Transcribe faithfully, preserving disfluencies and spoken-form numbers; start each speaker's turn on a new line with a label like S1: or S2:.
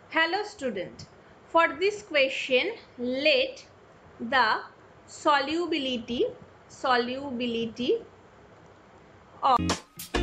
S1: Hello student, for this question let the solubility solubility of